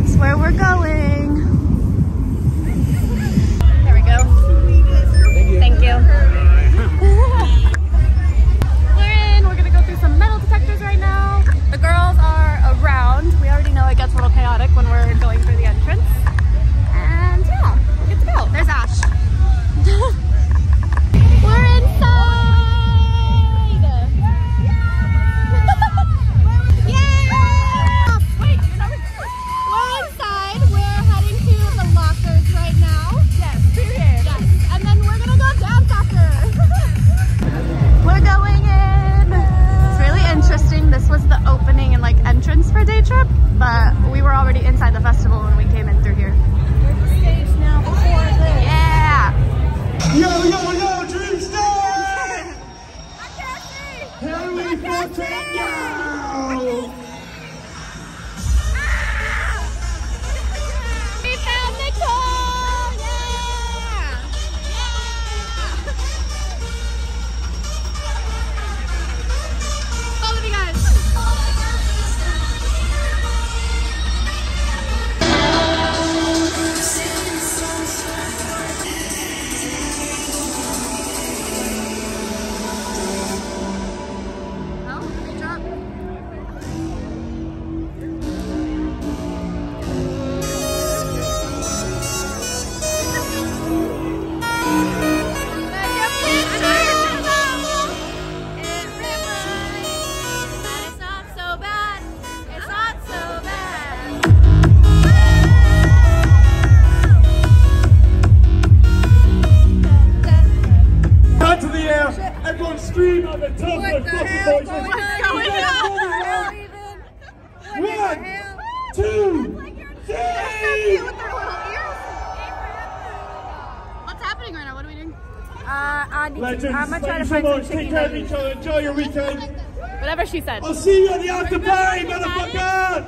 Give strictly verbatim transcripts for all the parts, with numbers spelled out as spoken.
that's where we're going. There we go. Thank you. Thank you. We're in. We're gonna go through some metal detectors right now. The girls are around. We already know it gets a little chaotic when we're going through the entrance. And yeah, we're good to go. There's Ash. We're inside. This was the opening and like entrance for day trip, but we were already inside the festival when we came in through here. We're the stage now before this. Yeah! Yo, yo, yo, Dreamstate! I can't see! Here we go, yo! We found the tour! Yeah! All of you guys! Everyone scream at the top of their fucking voices. What's going on? One, two, three. What's happening right now? What are we doing? Uh, I need Legends, to, I'm gonna try to thank find you so some much. chicken Take care of nuggets. each other. Enjoy your weekend. Whatever she said. I'll see you at the after party, motherfucker.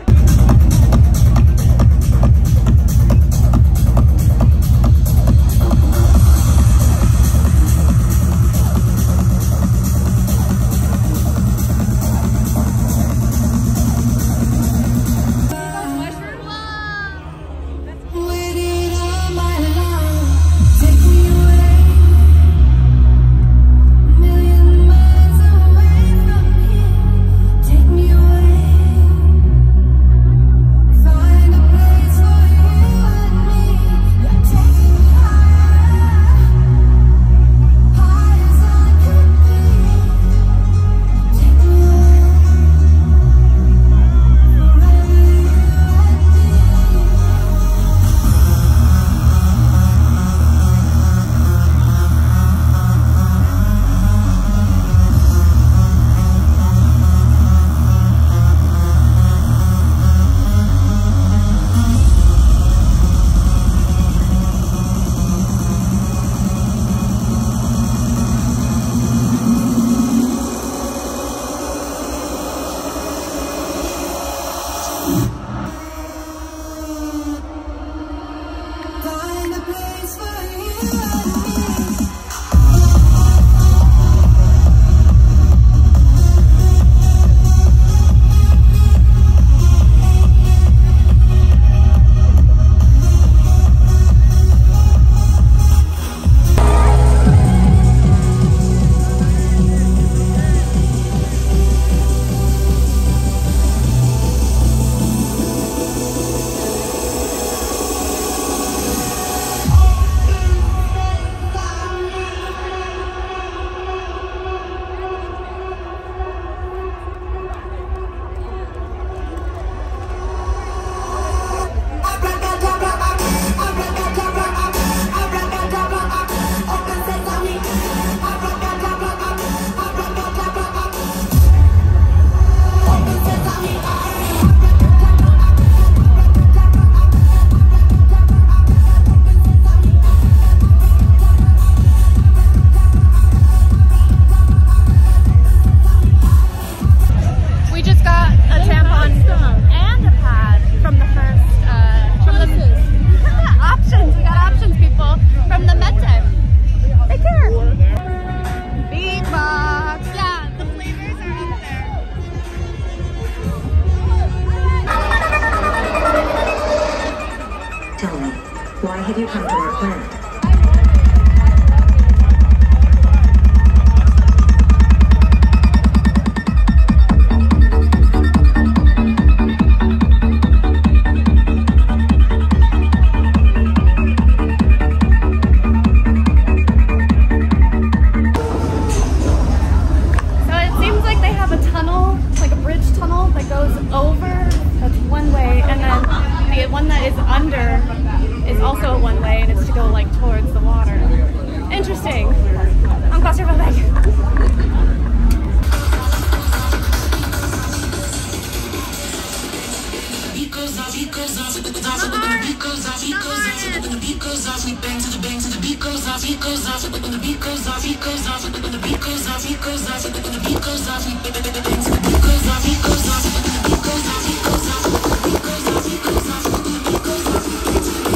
goes off, beat goes off, when the beat goes off, we bang to the bang to the beat goes off, beat goes off, when the beat goes off, beat goes off, when the beat goes off, beat goes off, when the beat goes off, we bang to the beat goes off, beat goes off, when the beat goes off, beat goes off, when the beat goes off, beat goes off, when the beat goes off, we bang to the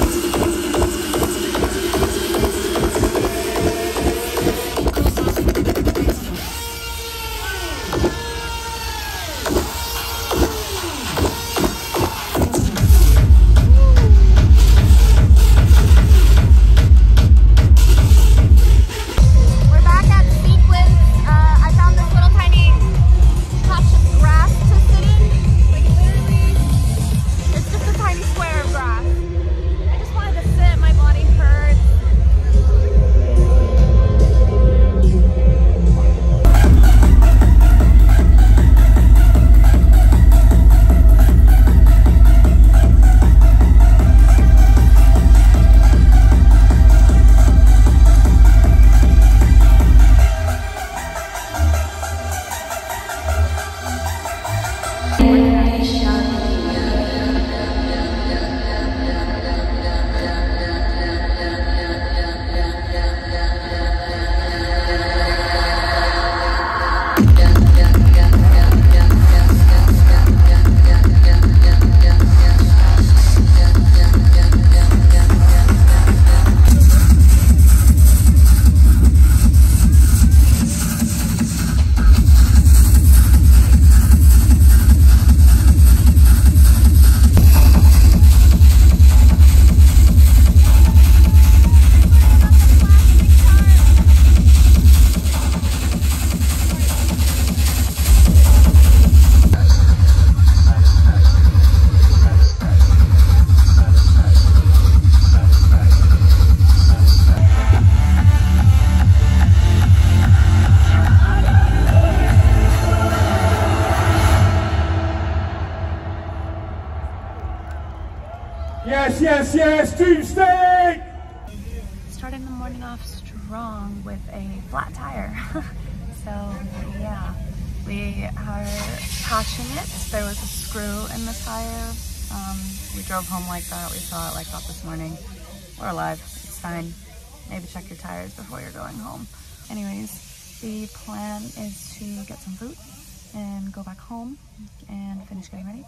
Yes, yes, yes, Dreamstate! Starting the morning off strong with a flat tire. So yeah, we are patching it. There was a screw in the tire. Um, we drove home like that. We saw it like that this morning. We're alive, it's fine. Maybe check your tires before you're going home. Anyways, the plan is to get some food and go back home and finish getting ready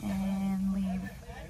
and leave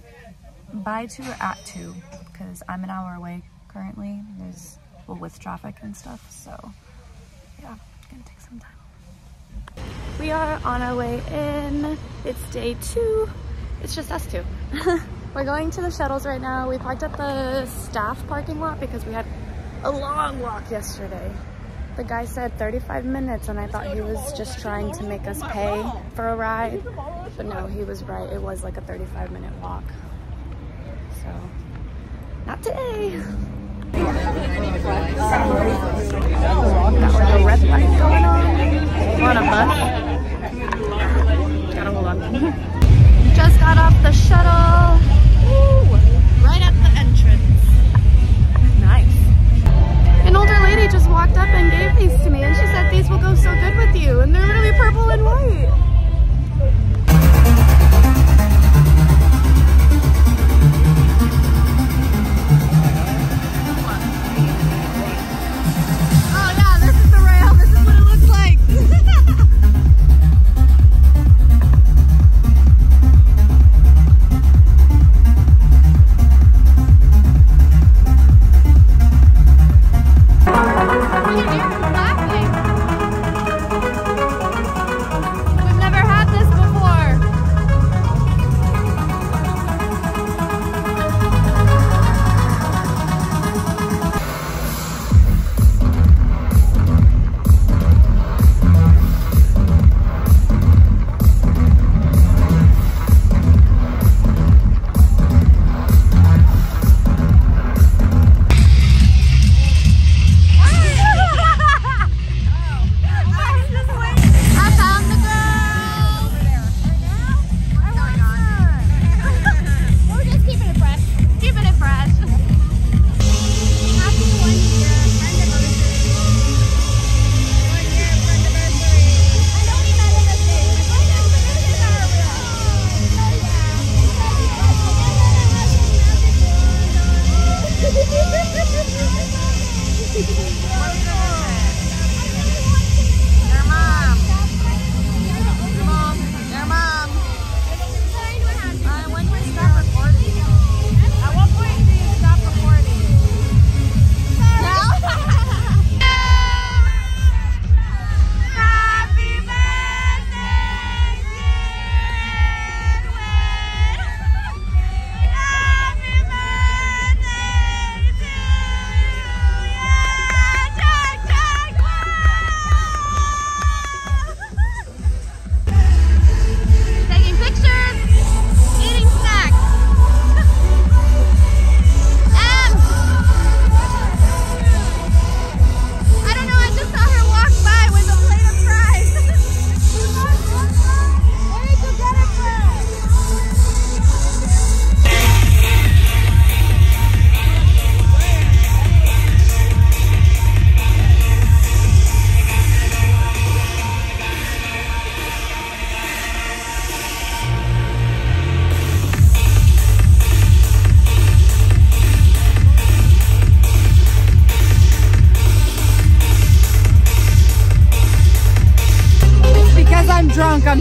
by two or at two, because I'm an hour away currently. There's, well, with traffic and stuff, so yeah, it's gonna take some time. We are on our way in. It's day two. It's just us two. We're going to the shuttles right now. We parked at the staff parking lot because we had a long walk yesterday. The guy said thirty-five minutes and I thought he was just trying to make us pay for a ride. But no, he was right. It was like a thirty-five minute walk. So, not today. Got like a red light going on. We're on a bus. Gotta hold on. Just got off the shuttle. Woo, right at the entrance. Nice. An older lady just walked up and gave these to me and she said these will go so good with you, and they're literally purple and white.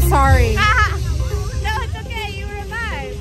sorry. No, it's okay. You revived.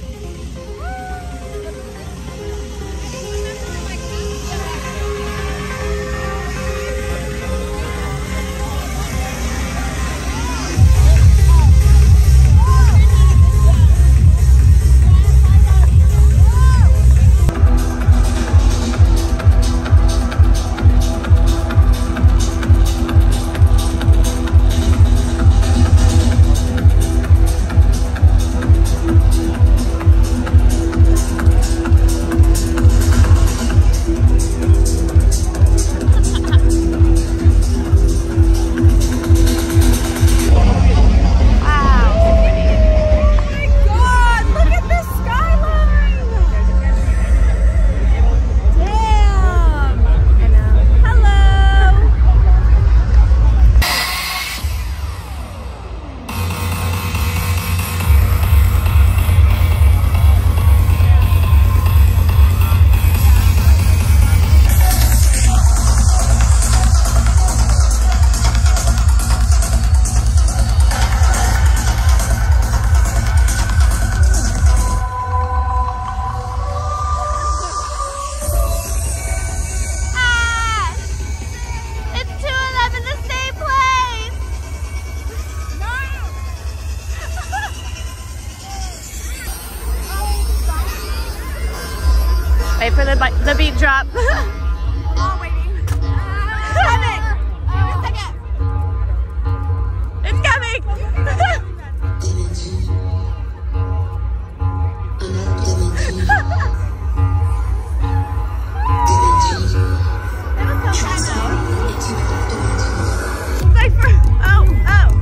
Wait for the, the beat drop. Oh, waiting. Coming! Oh, a second. It's coming! Like for, oh, oh.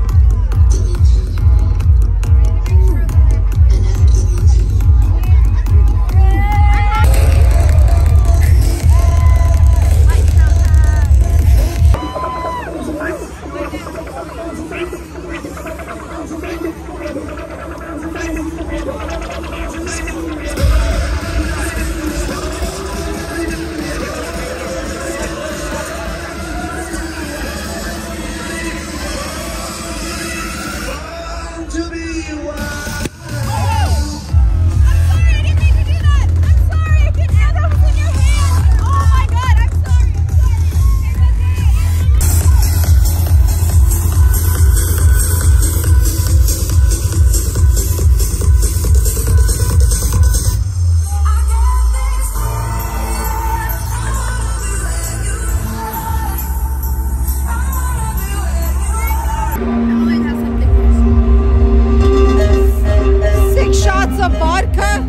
Six shots of vodka.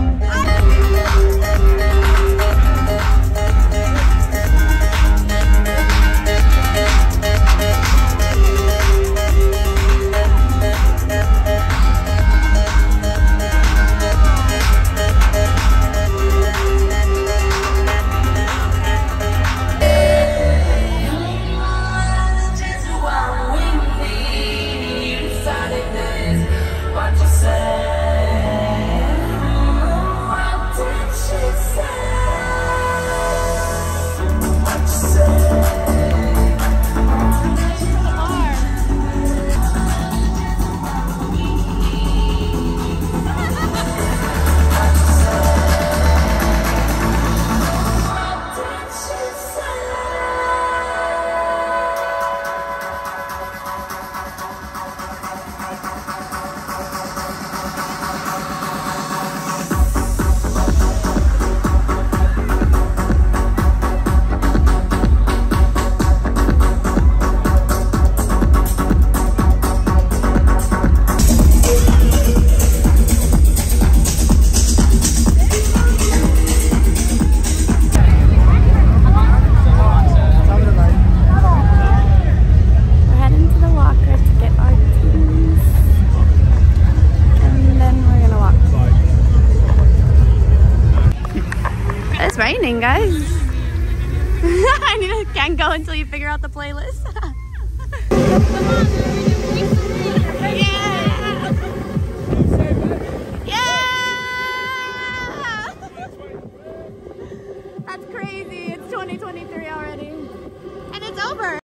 Raining, guys. I need to, can't go until you figure out the playlist. Yeah! Yeah! That's crazy. It's twenty twenty-three already. And it's over.